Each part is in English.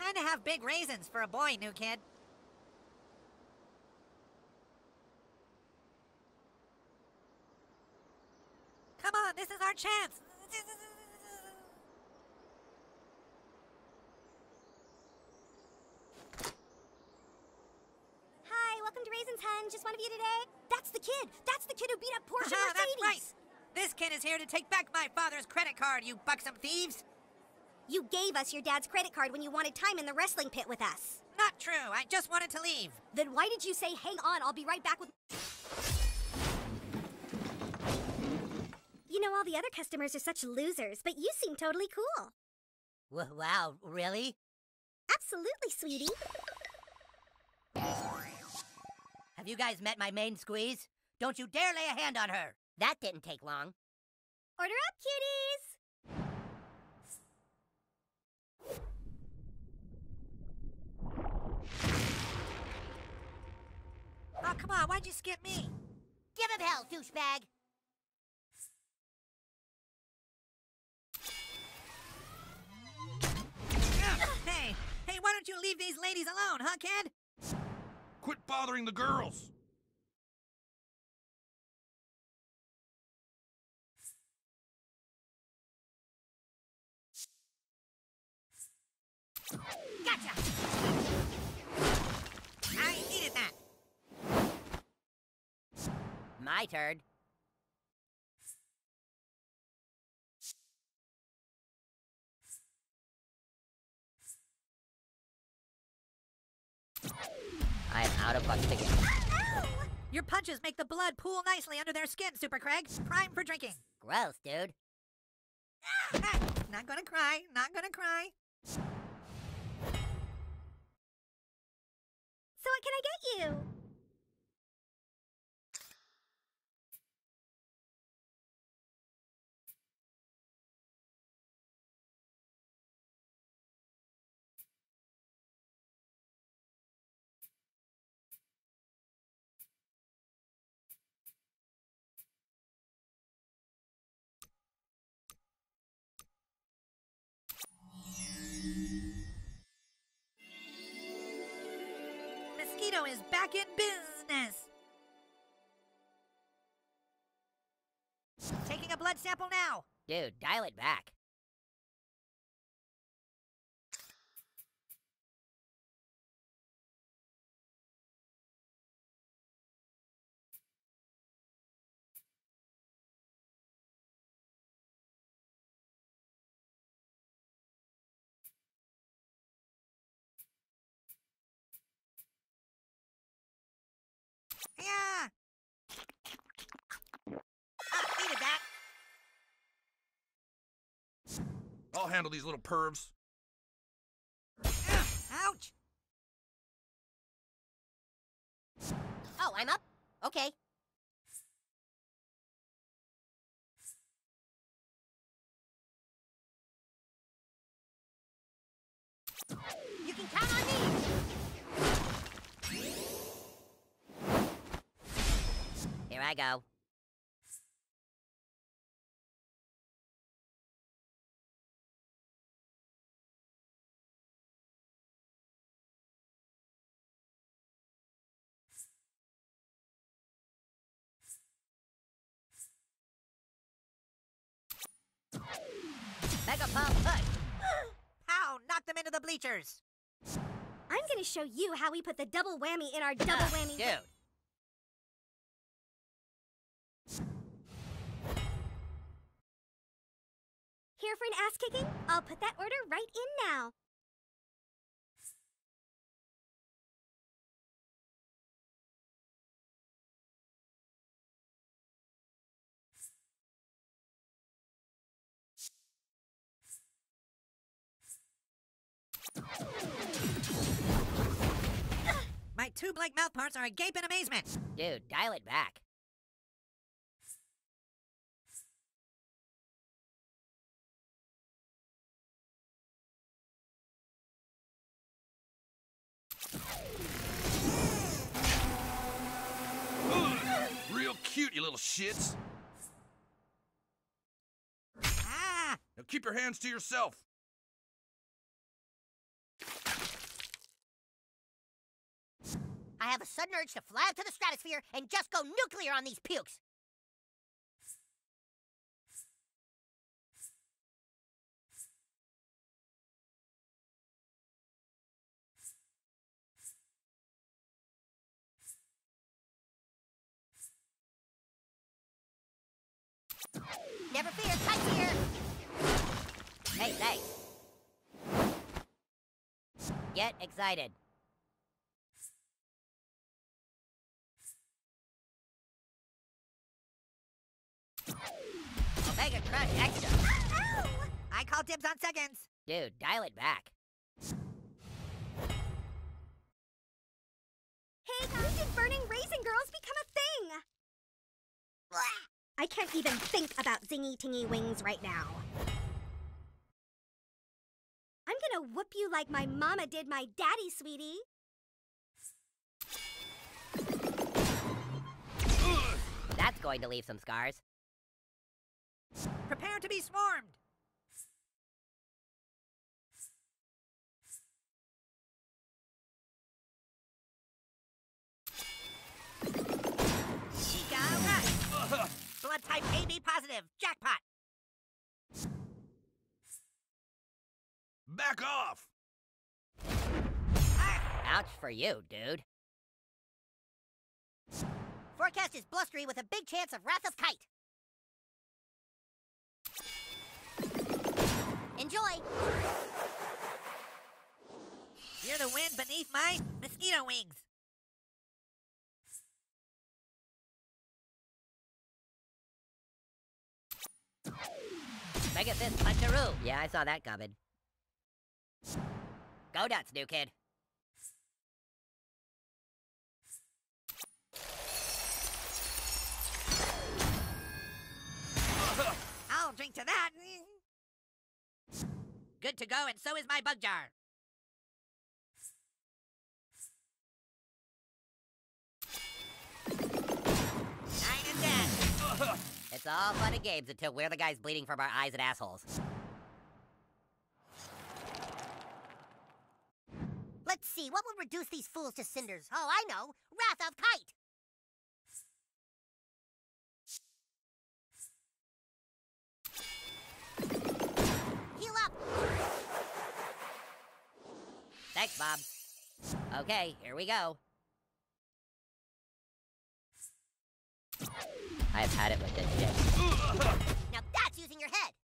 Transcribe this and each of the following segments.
kinda have big raisins for a boy, new kid. Come on, this is our chance. Hi, welcome to Raisins, hun. Just one of you today? That's the kid. That's the kid who beat up Porsche Aha, Mercedes. that's right. This kid is here to take back my father's credit card, you buxom thieves. You gave us your dad's credit card when you wanted time in the wrestling pit with us. Not true. I just wanted to leave. Then why did you say, hang on, I'll be right back with... You know, all the other customers are such losers, but you seem totally cool. Wow, really? Absolutely, sweetie. Have you guys met my main squeeze? Don't you dare lay a hand on her. That didn't take long. Order up, cuties! Oh, come on, why'd you skip me? Give him hell, douchebag! Hey, why don't you leave these ladies alone, huh, kid? Quit bothering the girls! Gotcha! I needed that. My turn. I'm out of bucks again. Your punches make the blood pool nicely under their skin, Super Craig. Prime for drinking. Gross, dude. Not gonna cry, not gonna cry. So what can I get you? Mosquito is back in business. Taking a blood sample now. Dude, dial it back. Yeah. Needed that. I'll handle these little pervs. Ouch. Oh, I'm up? Okay. You can count on me! Here I go. Mega pump push. Pow! Knocked them into the bleachers. I'm gonna show you how we put the double whammy in our double whammy. Dude. Here for an ass kicking? I'll put that order right in now. My two blank mouth parts are agape in amazement. Dude, dial it back. Real cute, you little shits. Ah! Now keep your hands to yourself. I have a sudden urge to fly up to the stratosphere and just go nuclear on these pukes. Never fear, Kite's here! Hey, thanks. Get excited. Omega Crush Extra. Ow! I call dibs on seconds. Dude, dial it back. Hey, when did burning Raisin Girls become a thing? I can't even think about Zingy Tingy Wings right now. I'm gonna whoop you like my mama did my daddy, sweetie. That's going to leave some scars. Prepare to be swarmed. Chica Rush. Blood type AB positive. Jackpot. Back off! Ouch for you, dude. Forecast is blustery with a big chance of Wrath of Kite. Enjoy! You're the wind beneath my mosquito wings. Mega Fist Puncheroo! Yeah, I saw that coming. Go nuts, new kid. I'll drink to that. Good to go, and so is my bug jar. Nine and 10. It's all fun and games until we're the guys bleeding from our eyes and assholes. Let's see, what will reduce these fools to cinders? Oh, I know! Wrath of Kite! Heal up! Thanks, Bob. Okay, here we go. I've had it with this shit. Now that's using your head!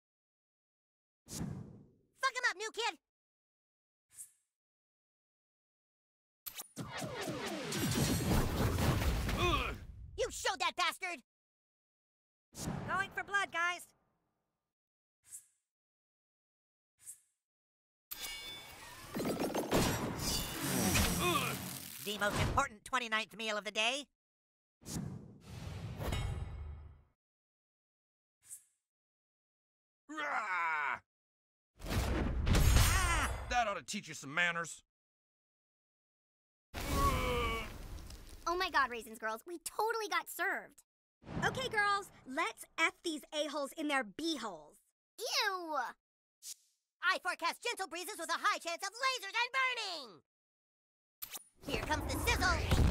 Fuck him up, new kid! You showed that bastard! Going for blood, guys. The most important 29th meal of the day. Rah! Ah! That ought to teach you some manners. Oh my god, Raisins Girls, we totally got served. Okay, girls, let's F these a-holes in their b-holes. Ew! I forecast gentle breezes with a high chance of lasers and burning! Here comes the sizzle!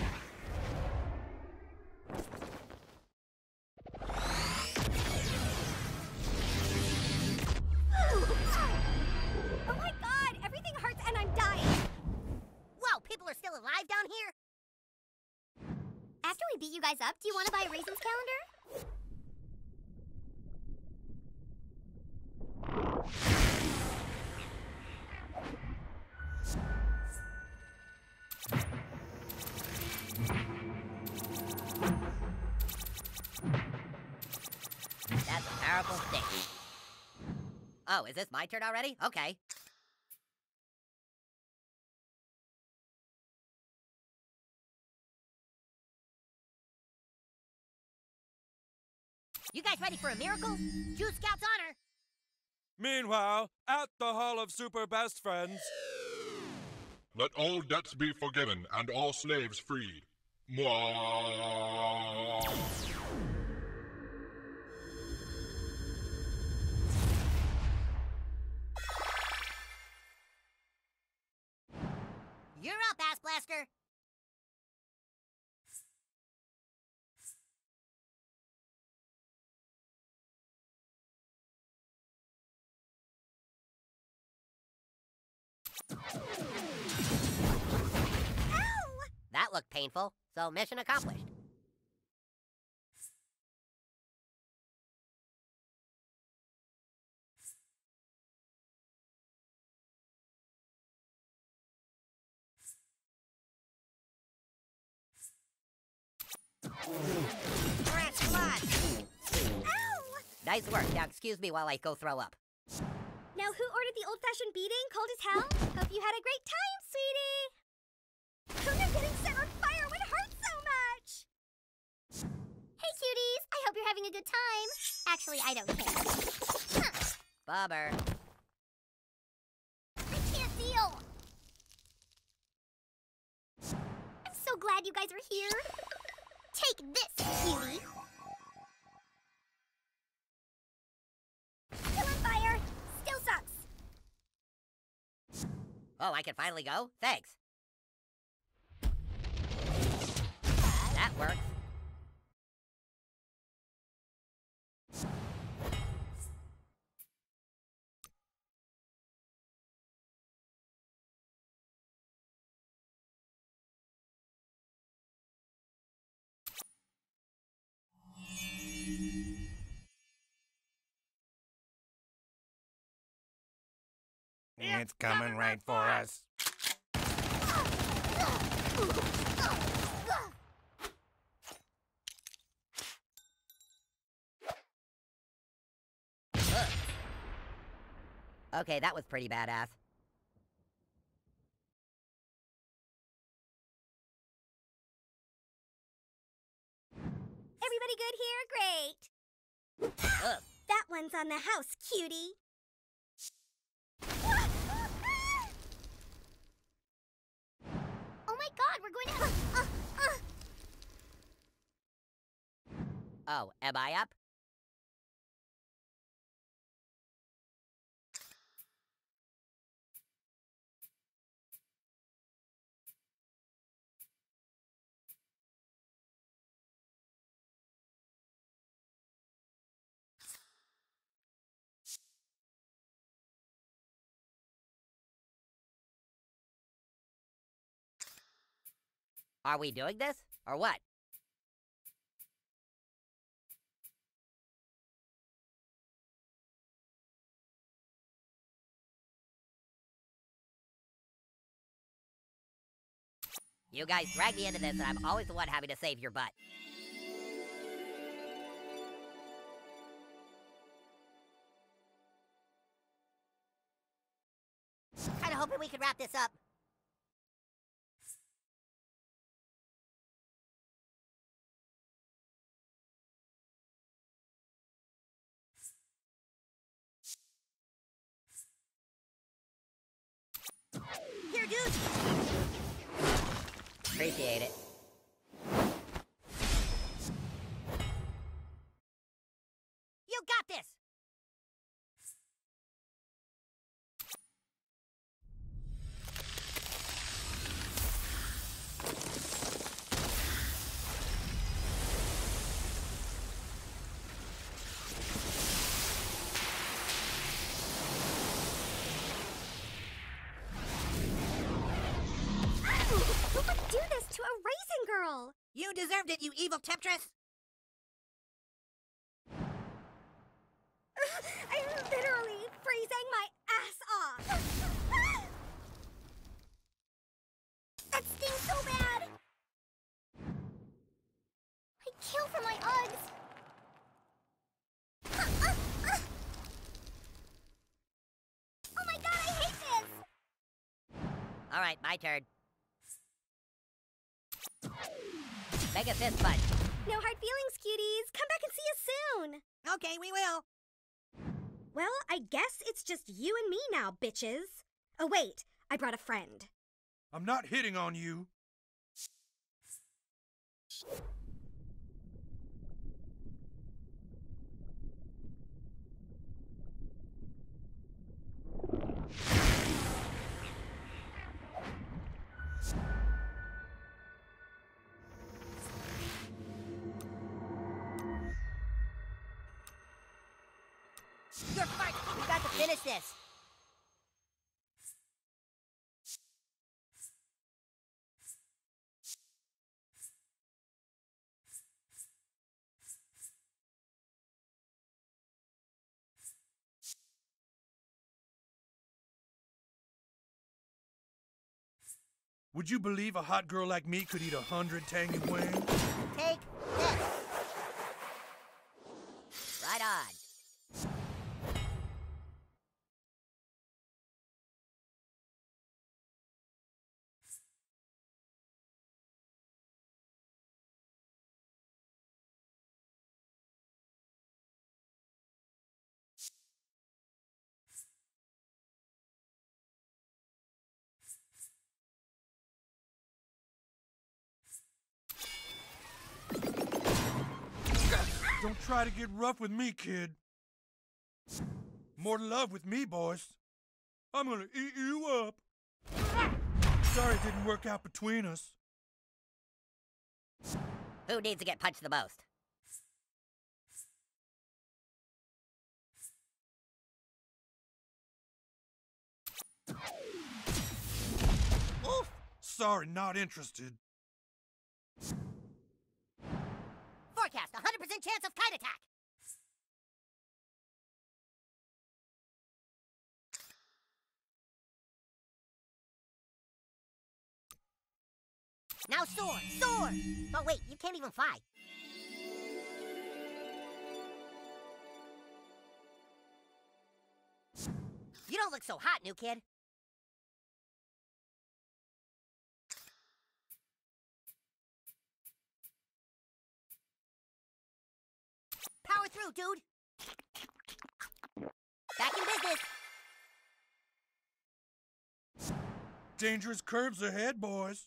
Oh my god, everything hurts and I'm dying. Whoa, people are still alive down here? After we beat you guys up, do you want to buy a Raisins calendar? That's a powerful stick. Oh, is this my turn already? Okay. You guys ready for a miracle? Juice Scout's honor! Meanwhile, at the Hall of Super Best Friends. Let all debts be forgiven and all slaves freed. Mwah. You're up, Ass Blaster! Ow! That looked painful, so mission accomplished. Rats blood. Ow! Nice work. Now excuse me while I go throw up. Now who ordered the old-fashioned beating cold as hell? Hope you had a great time, sweetie! Who knew getting set on fire would hurt so much? Hey, cuties! I hope you're having a good time. Actually, I don't care. Huh. Bummer. I can't deal! I'm so glad you guys are here. Take this, cutie! Still on fire! Still sucks! Oh, I can finally go? Thanks. That works. It's coming right for us. Ugh. Okay, that was pretty badass. Everybody good here? Great! Ugh. That one's on the house, cutie! Oh my god, we're going to... Oh, am I up? Are we doing this, or what? You guys drag me into this, and I'm always the one having to save your butt. Kinda hoping we could wrap this up. Here, dude! Appreciate it. You got this! Who would do this to a raisin girl? You deserved it, you evil temptress! I'm literally freezing my ass off! That stings so bad! I'd kill for my Uggs! Oh my god, I hate this! Alright, my turn. Make a fist punch. No hard feelings, cuties. Come back and see us soon. Okay, we will. Well, I guess it's just you and me now, bitches. Oh, wait. I brought a friend. I'm not hitting on you. You're fight! We got to finish this! Would you believe a hot girl like me could eat 100 tangy wings? Take this. Right on. Don't try to get rough with me, kid. More love with me, boys. I'm gonna eat you up. Sorry it didn't work out between us. Who needs to get punched the most? Oof! Sorry, not interested. Forecast, 100% chance of kite attack. Now soar, soar! Oh wait, you can't even fly. You don't look so hot, new kid. Power through, dude. Back in business. Dangerous curves ahead, boys.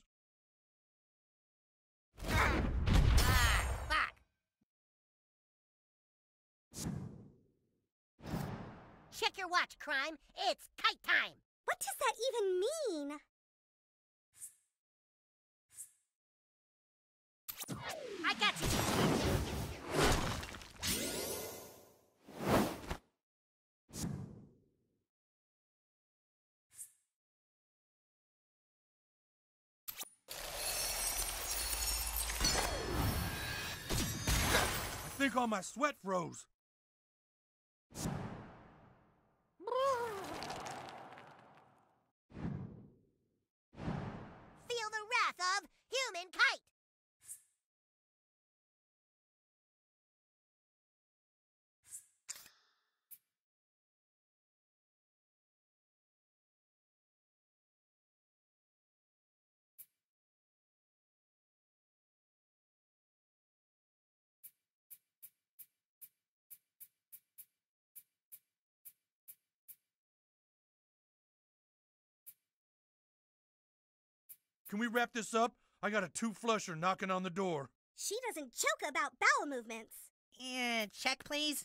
Fuck. Check your watch, Crime. It's kite time. What does that even mean? I got you. I think all my sweat froze. Feel the wrath of Human Kite. Can we wrap this up? I got a two-flusher knocking on the door. She doesn't choke about bowel movements. Yeah, check, please.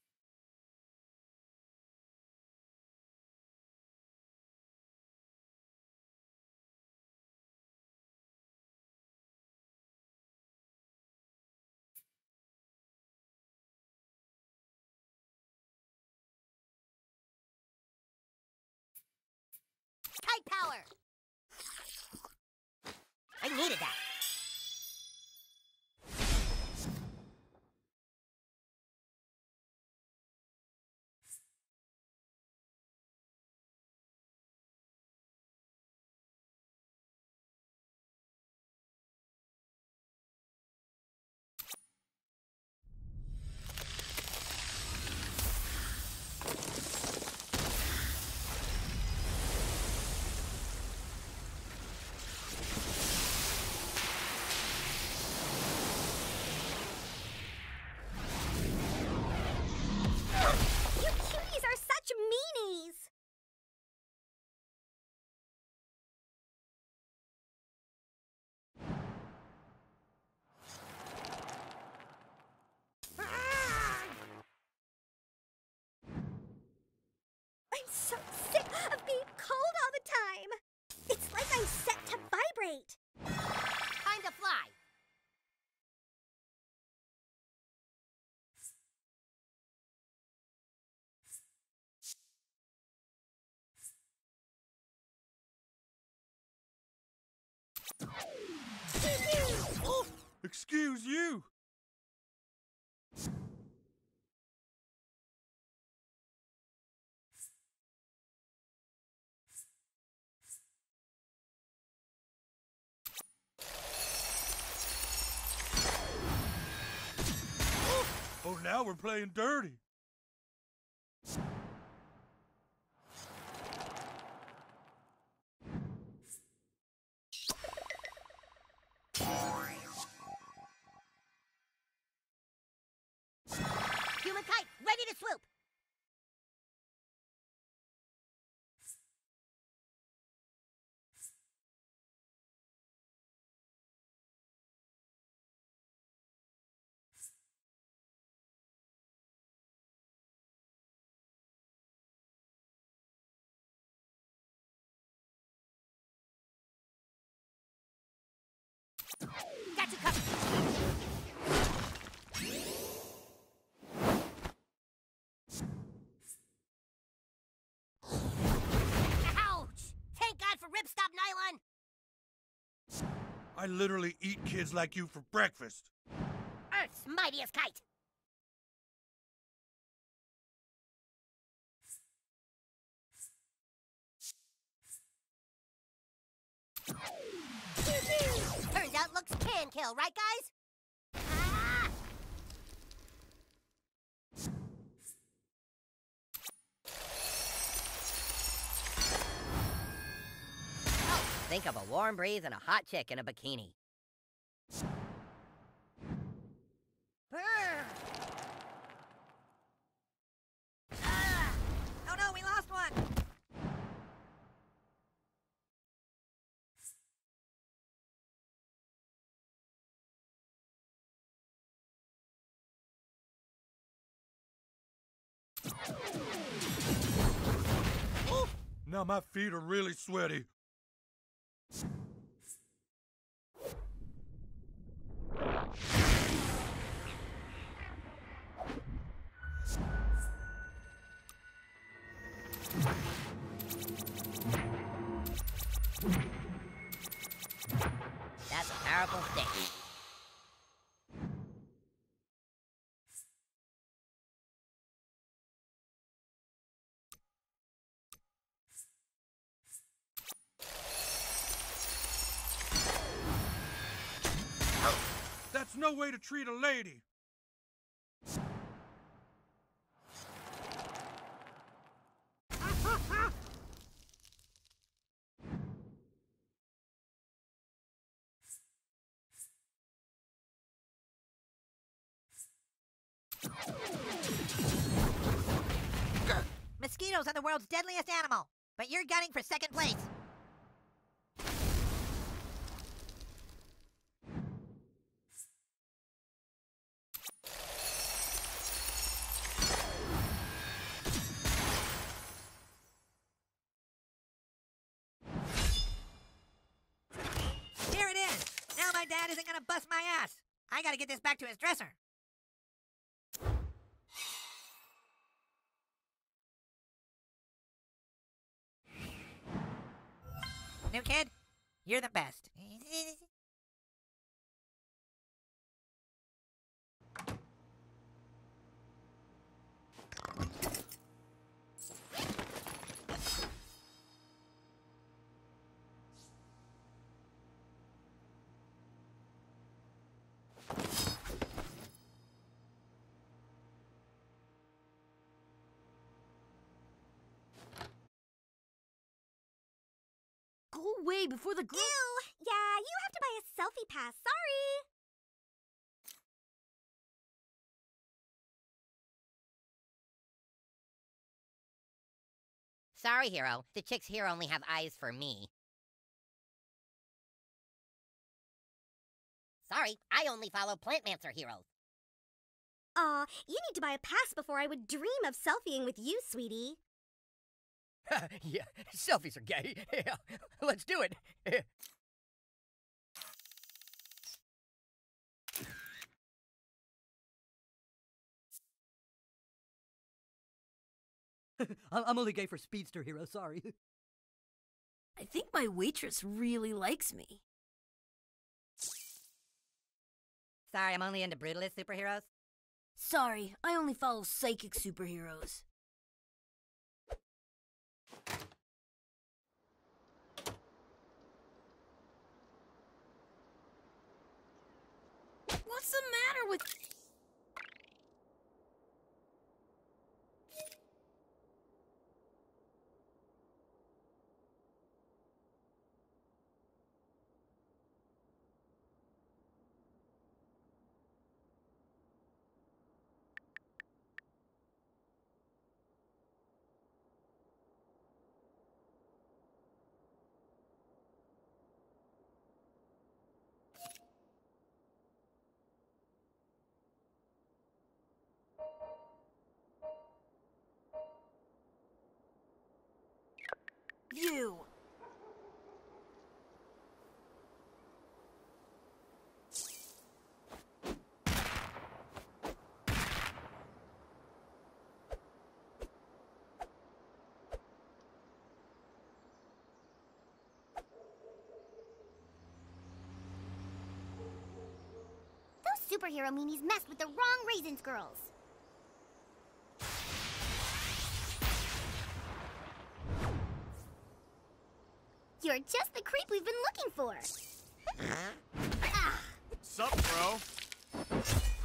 Kite power. I needed that. You cuties are such meanies! I'm so sick of being cold all the time! It's like I'm set to vibrate! Time to fly. Excuse you. now we're playing dirty. Human kite, ready to swoop. Got you covered. Ouch! Thank God for ripstop nylon. I literally eat kids like you for breakfast. Earth's mightiest kite. Turns out looks can kill, right guys? Ah! Think of a warm breeze and a hot chick in a bikini. Brr. Oh no, we lost one! Now my feet are really sweaty. That's a powerful stick. That's no way to treat a lady. Mosquitoes are the world's deadliest animal, but you're gunning for second place. Here it is! Now my dad isn't gonna bust my ass. I gotta get this back to his dresser. New kid, you're the best. Go away before the group. Ew! Yeah, you have to buy a selfie pass. Sorry. Sorry, Hero. The chicks here only have eyes for me. Sorry, I only follow Plantmancer heroes. Aw, you need to buy a pass before I would dream of selfieing with you, sweetie. Yeah, selfies are gay. Yeah, let's do it. I'm only gay for Speedster Hero, sorry. I think my waitress really likes me. Sorry, I'm only into brutalist superheroes. Sorry, I only follow psychic superheroes. What's the matter with... you! Those superhero meanies messed with the wrong Raisins girls. You're just the creep we've been looking for. Sup, bro?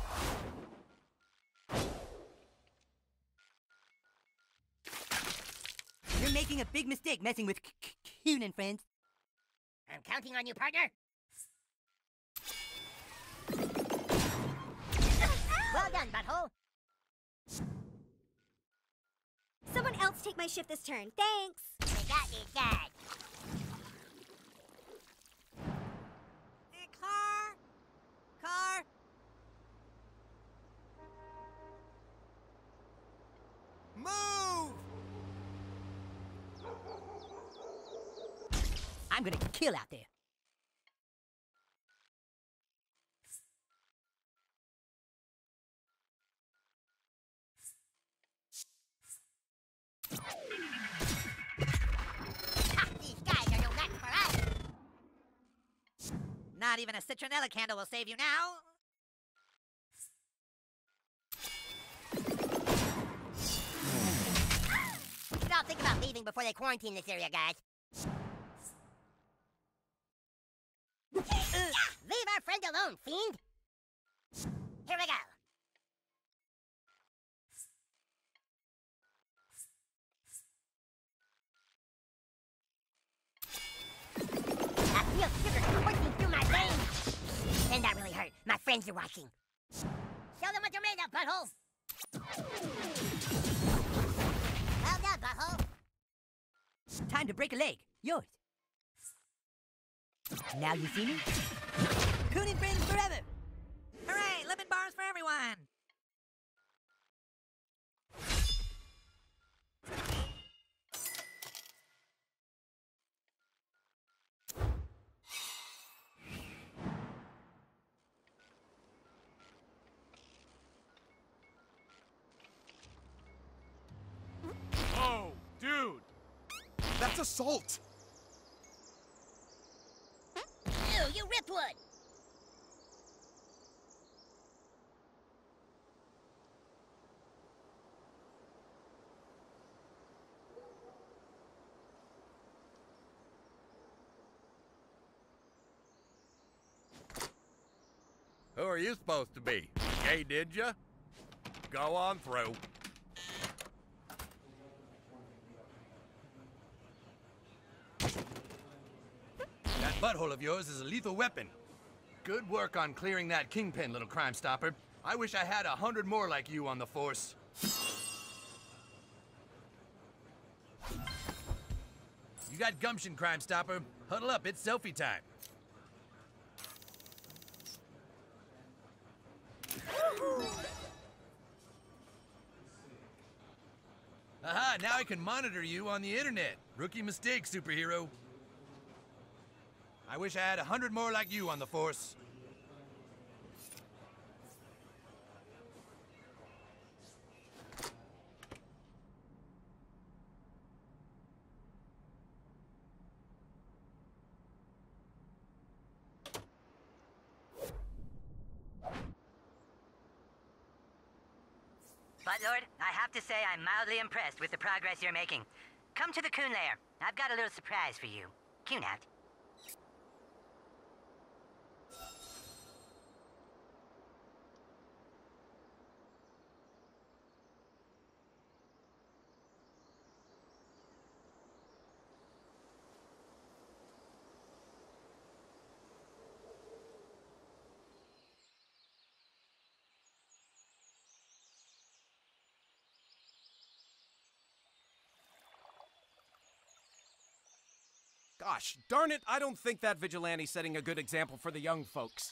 You're making a big mistake messing with Coon and friends. I'm counting on you, partner. Well done, butthole. Someone else take my shift this turn. Thanks. You got me, Dad. Hey, car! Car! Move! I'm gonna kill out there. These guys are no match for us. Not even a citronella candle will save you now. We should all think about leaving before they quarantine this area, guys. Leave our friend alone, fiend! Here we go. I feel sugar coursing through my veins. And that really hurt. My friends are watching. Show them what you're made of, butthole. Well done, butthole. Time to break a leg. Yours. Now you see me? Coon and friends forever! Hooray! Lemon bars for everyone! Oh, dude! That's assault! Ew, you ripwood! Who are you supposed to be? Gay, did ya? Go on through. That butthole of yours is a lethal weapon. Good work on clearing that kingpin, little Crime Stopper. I wish I had 100 more like you on the force. You got gumption, Crime Stopper. Huddle up, it's selfie time. Aha, now I can monitor you on the internet. Rookie mistake, superhero. I wish I had 100 more like you on the force. Buttlord, I have to say I'm mildly impressed with the progress you're making. Come to the Coon Lair. I've got a little surprise for you. Coon out. Gosh, darn it, I don't think that vigilante's setting a good example for the young folks.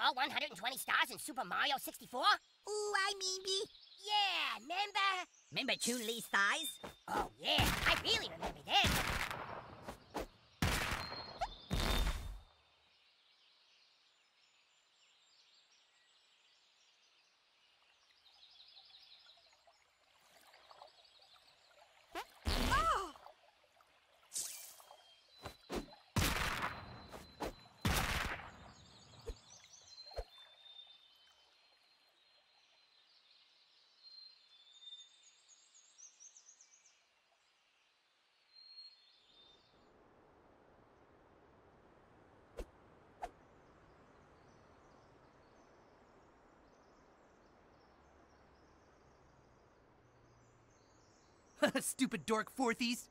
all 120 stars in Super Mario 64? Ooh, I mean me. Yeah, remember? Remember Chun-Li's thighs? Oh, yeah, I really remember them. Stupid dork fourthies.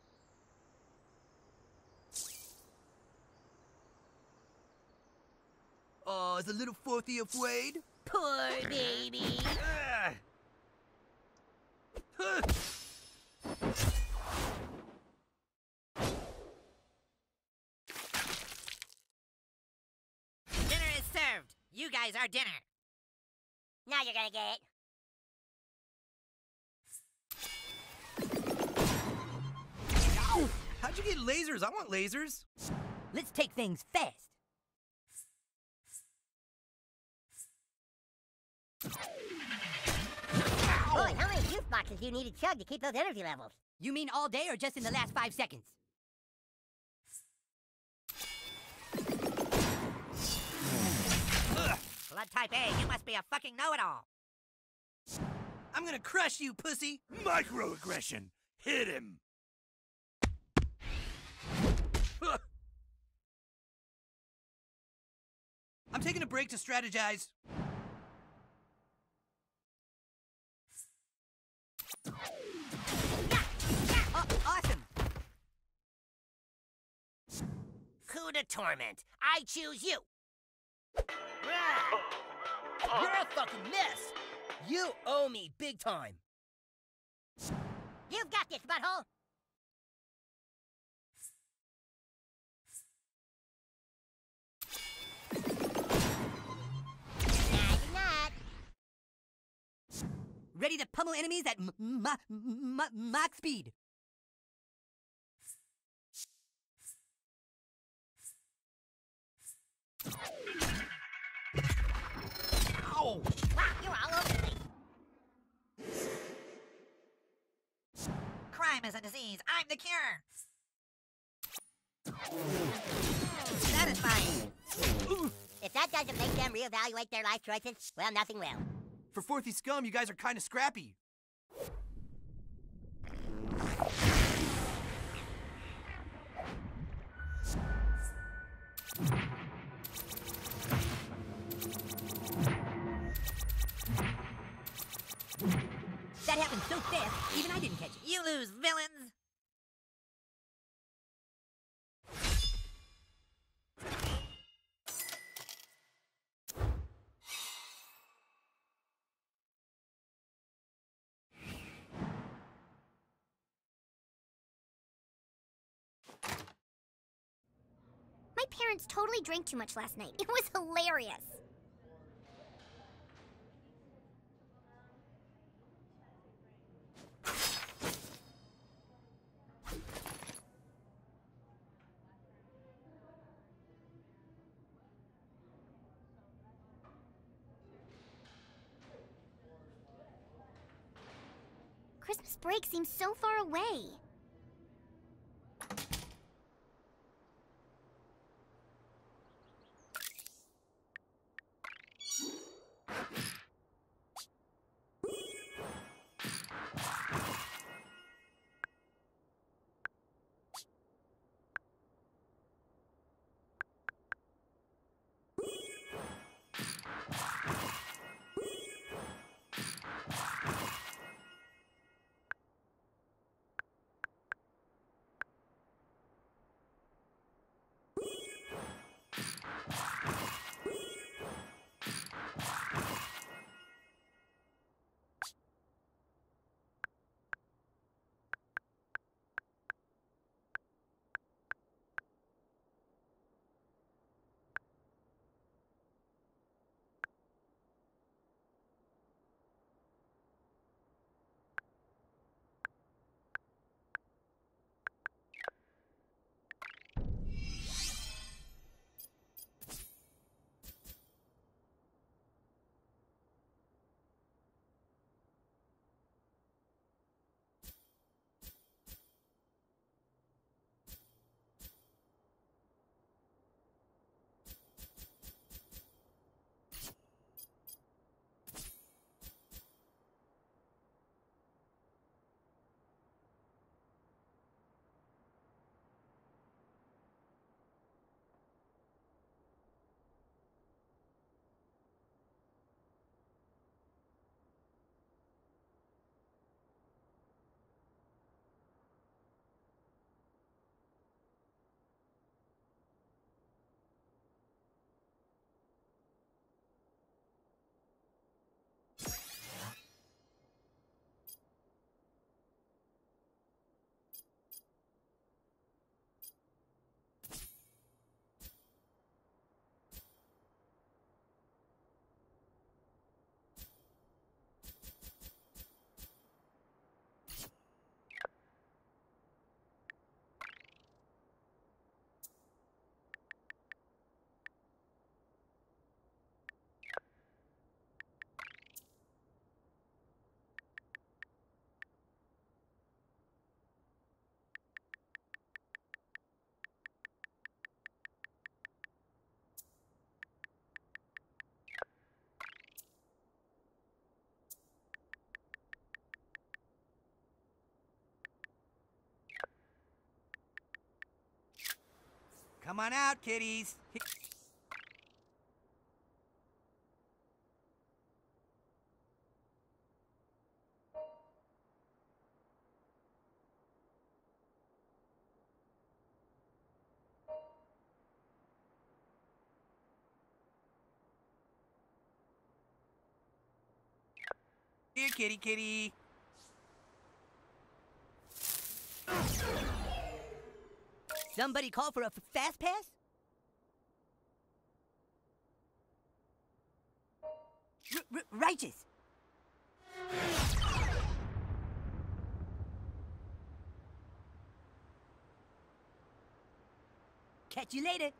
Oh, is the little fourthie afraid? Poor baby. Dinner is served. You guys are dinner. Now you're gonna get it. How'd you get lasers? I want lasers. Let's take things fast. Boy, how many juice boxes do you need to chug to keep those energy levels? You mean all day or just in the last 5 seconds? Blood type A, you must be a fucking know-it-all. I'm gonna crush you, pussy. Microaggression. Hit him. I'm taking a break to strategize. Awesome. Coup de torment. I choose you. You're a fucking mess. You owe me big time. You've got this, butthole. Ready to pummel enemies at Mach speed. Ow! Wow, you're all over the place. Crime is a disease. I'm the cure. Satisfying. If that doesn't make them reevaluate their life choices, well, nothing will. For fourthy scum, you guys are kind of scrappy. That happened so fast, even I didn't catch it. You lose, villains! My parents totally drank too much last night. It was hilarious. Christmas break seems so far away. Come on out, kiddies. Here, kitty, kitty. Somebody call for a fast pass? Righteous. Catch you later.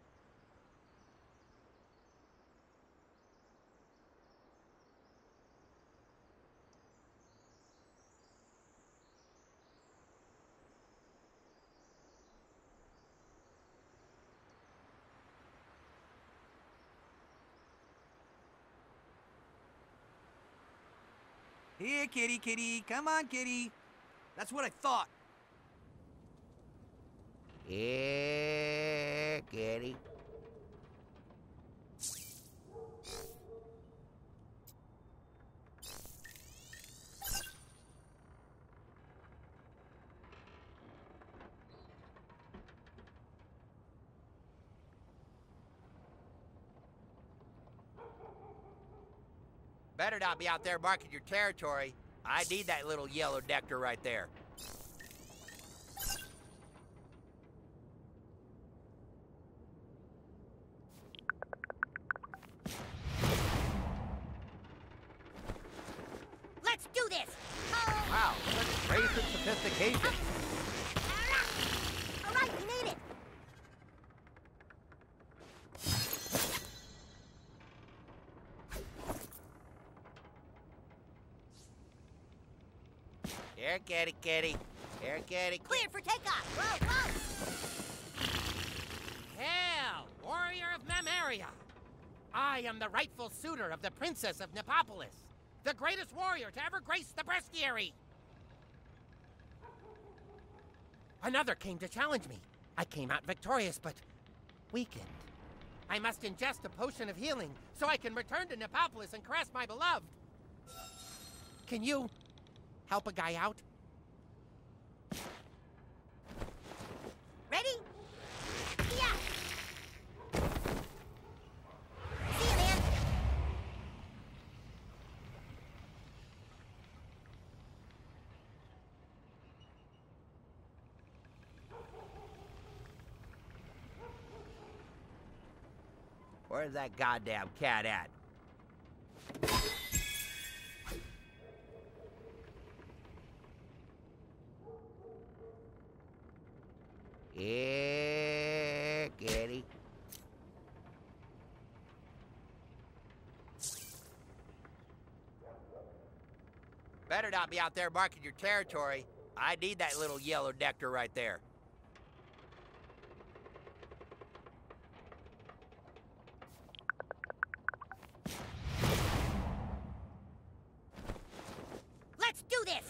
Here, kitty, kitty. Come on, kitty. That's what I thought. Yeah, kitty. Better not be out there marking your territory. I need that little yellow nectar right there. Let's do this! Wow, such grace and sophistication. All right, we made it! Here, kitty, kitty. Here, kitty. Clear for takeoff! Whoa, whoa! Hail, warrior of Memoria! I am the rightful suitor of the Princess of Nepopolis, the greatest warrior to ever grace the bestiary. Another came to challenge me. I came out victorious, but weakened. I must ingest a potion of healing so I can return to Nepopolis and caress my beloved. Can you help a guy out? Ready? Yeah! See you, man! Where's that goddamn cat at? Yeah, kitty. Better not be out there marking your territory. I need that little yellow nectar right there. Let's do this!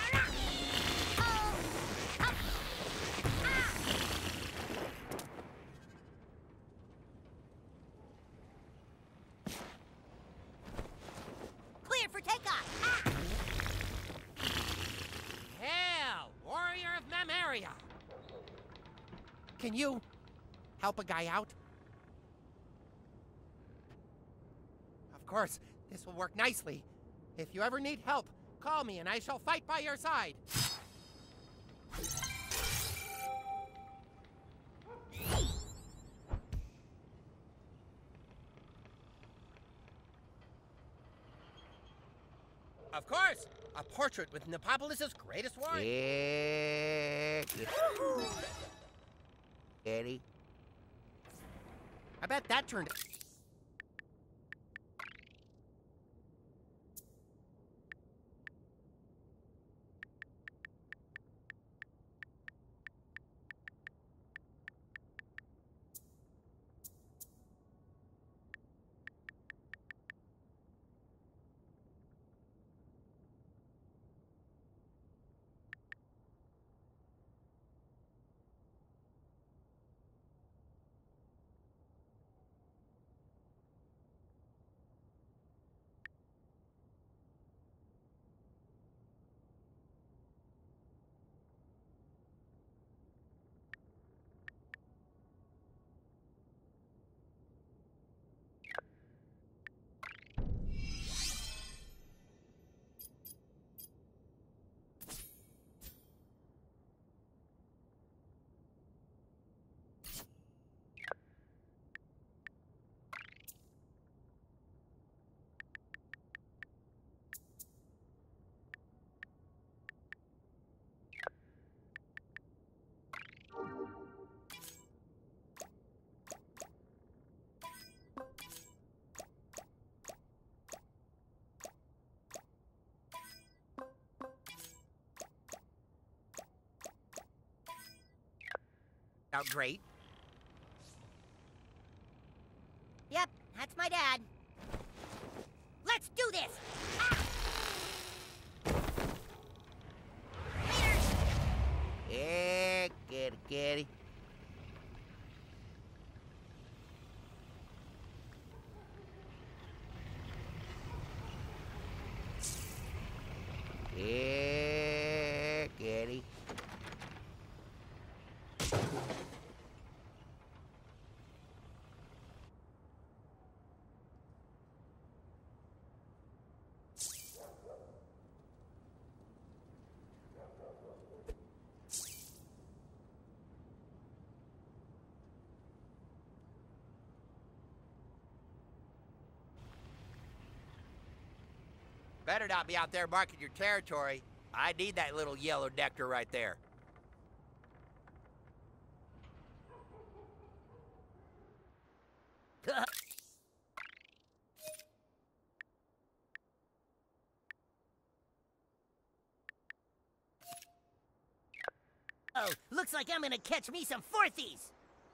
Clear for takeoff! Hail, warrior of Memoria! Can you help a guy out? Of course, this will work nicely. If you ever need help, call me and I shall fight by your side. Of course, a portrait with Nepopolis' greatest warrior. Yeah, kitty. I bet that turned... out great. Yep, that's my dad. Let's do this! Ah! Yeah, kitty. Yeah, kitty. Better not be out there marking your territory. I need that little yellow nectar right there. Oh, looks like I'm gonna catch me some fourthies!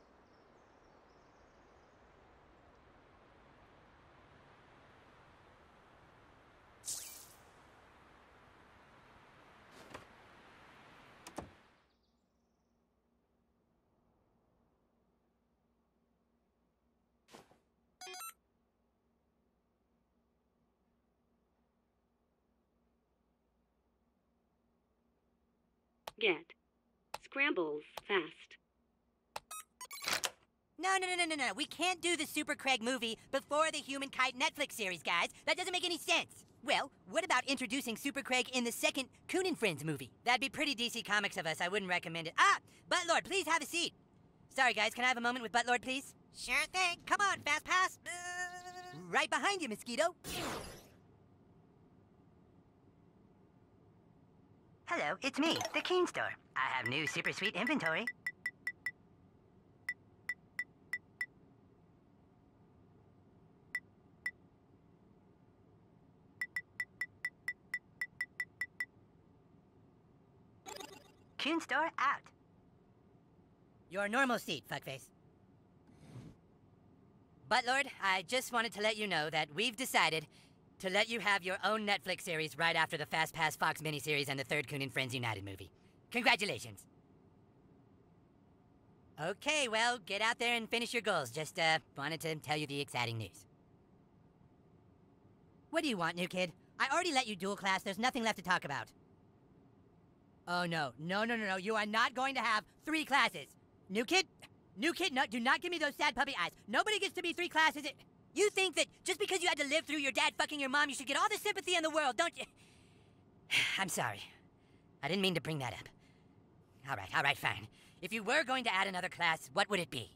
Get scrambles fast. No. We can't do the Super Craig movie before the Human Kite Netflix series, guys. That doesn't make any sense. Well, what about introducing Super Craig in the second Coon and Friends movie? That'd be pretty DC Comics of us. I wouldn't recommend it. Ah! Buttlord, please have a seat. Sorry, guys. Can I have a moment with Buttlord, please? Sure thing. Come on, Fast Pass. Right behind you, Mosquito. Hello, it's me, the Keen Store. I have new super sweet inventory. Keen Store out. Your normal seat, fuckface. Buttlord, I just wanted to let you know that we've decided to let you have your own Netflix series right after the Fast Pass Fox miniseries and the third Coon and Friends United movie. Congratulations. Okay, well, get out there and finish your goals. Just, wanted to tell you the exciting news. What do you want, new kid? I already let you dual class. There's nothing left to talk about. Oh, no. No. You are not going to have 3 classes. New kid, no, do not give me those sad puppy eyes. Nobody gets to be 3 classes. You think that just because you had to live through your dad fucking your mom, you should get all the sympathy in the world, don't you? I'm sorry. I didn't mean to bring that up. All right, fine. If you were going to add another class, what would it be?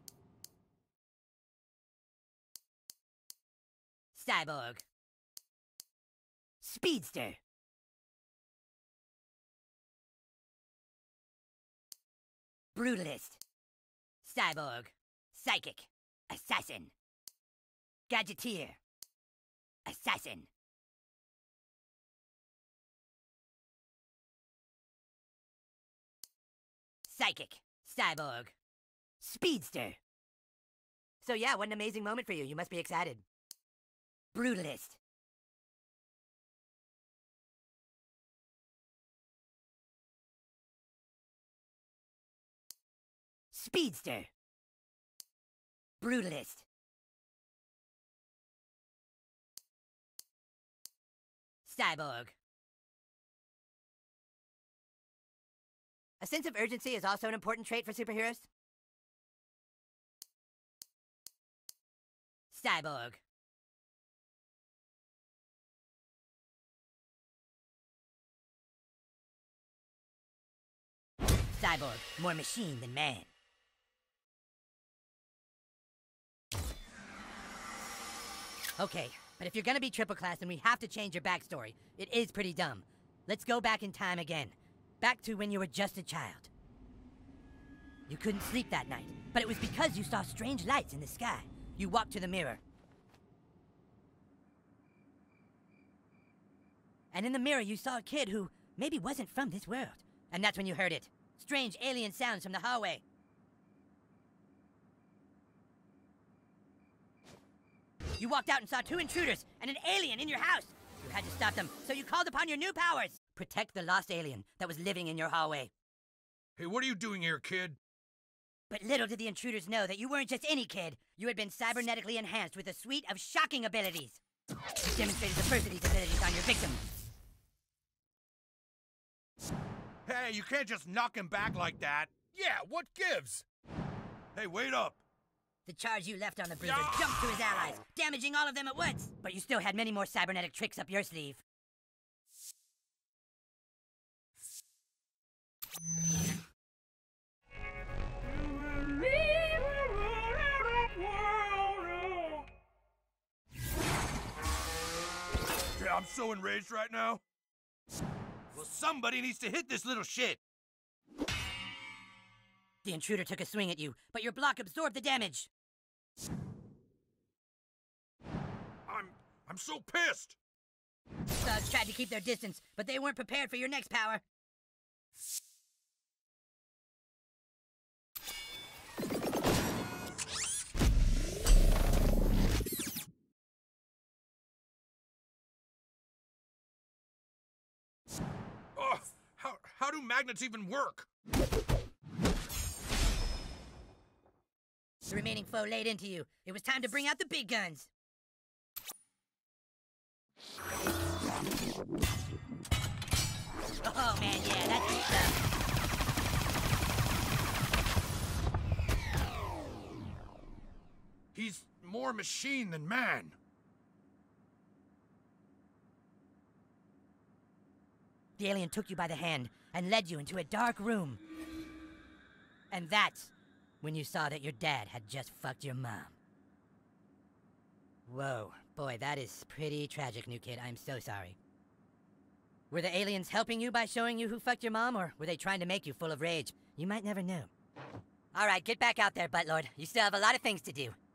Cyborg. Speedster. Brutalist. Cyborg. Psychic. Assassin. Gadgeteer. Assassin. Psychic. Cyborg. Speedster. So yeah, what an amazing moment for you. You must be excited. Brutalist. Speedster. Brutalist. Cyborg. A sense of urgency is also an important trait for superheroes. Cyborg. Cyborg, more machine than man. Okay, but if you're gonna be triple class, then we have to change your backstory. It is pretty dumb. Let's go back in time again. Back to when you were just a child. You couldn't sleep that night, but it was because you saw strange lights in the sky. You walked to the mirror. And in the mirror, you saw a kid who maybe wasn't from this world. And that's when you heard it. Strange alien sounds from the hallway. You walked out and saw 2 intruders and an alien in your house. You had to stop them, so you called upon your new powers. Protect the lost alien that was living in your hallway. Hey, what are you doing here, kid? But little did the intruders know that you weren't just any kid. You had been cybernetically enhanced with a suite of shocking abilities. You demonstrated the first of these abilities on your victim. Hey, you can't just knock him back like that. Yeah, what gives? Hey, wait up. The charge you left on the bruiser jumped to his allies, damaging all of them at once. But you still had many more cybernetic tricks up your sleeve. Yeah, I'm so enraged right now. Well, somebody needs to hit this little shit. The intruder took a swing at you, but your block absorbed the damage. I'm so pissed. Thugs tried to keep their distance, but they weren't prepared for your next power. Oh, how do magnets even work? The remaining foe laid into you. It was time to bring out the big guns. Oh man, yeah, that's good stuff. He's more machine than man. The alien took you by the hand and led you into a dark room. And that's when you saw that your dad had just fucked your mom. Whoa, boy, that is pretty tragic, new kid. I'm so sorry. Were the aliens helping you by showing you who fucked your mom, or were they trying to make you full of rage? You might never know. All right, get back out there, Buttlord. You still have a lot of things to do.